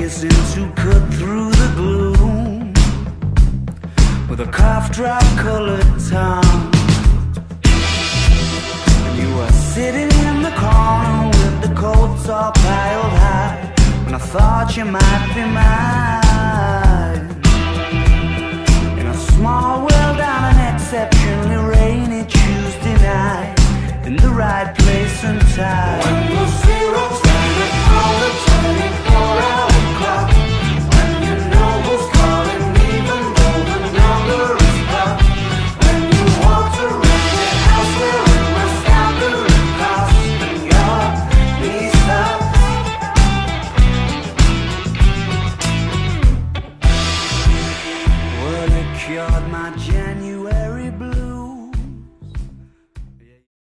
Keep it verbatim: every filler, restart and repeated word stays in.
racing to cut through the gloom with a cough drop colored tongue. And you were sitting in the corner with the coats all piled high, when I thought you might be mine. In a small world on an exceptionally rainy Tuesday night, in the right place and time. When the zero's standing on the twenty-four hour clock, when you know who's calling even though the number is blocked, when you walk around your house wearing my standard cost and your knee stops. Well, it cured my genuine